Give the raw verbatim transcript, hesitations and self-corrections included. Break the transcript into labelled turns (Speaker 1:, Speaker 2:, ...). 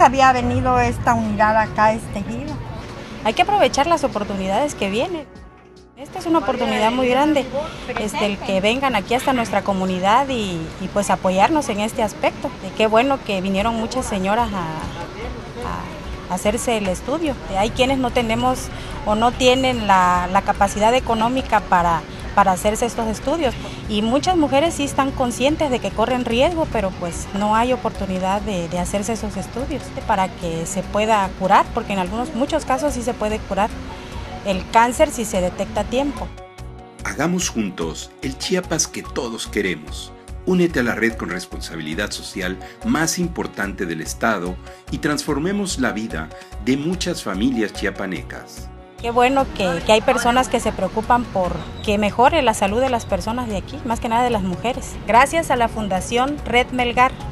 Speaker 1: nunca había venido esta unidad acá, este giro.
Speaker 2: Hay que aprovechar las oportunidades que vienen. Esta es una oportunidad muy grande, este, el que vengan aquí hasta nuestra comunidad y, y pues apoyarnos en este aspecto. Y qué bueno que vinieron muchas señoras a, a hacerse el estudio. Hay quienes no tenemos o no tienen la, la capacidad económica para, para hacerse estos estudios. Y muchas mujeres sí están conscientes de que corren riesgo, pero pues no hay oportunidad de, de hacerse esos estudios para que se pueda curar, porque en algunos, muchos casos sí se puede curar el cáncer si se detecta a tiempo.
Speaker 3: Hagamos juntos el Chiapas que todos queremos. Únete a la red con responsabilidad social más importante del Estado y transformemos la vida de muchas familias chiapanecas.
Speaker 2: Qué bueno que, que hay personas que se preocupan por que mejore la salud de las personas de aquí, más que nada de las mujeres. Gracias a la Fundación Red Melgar.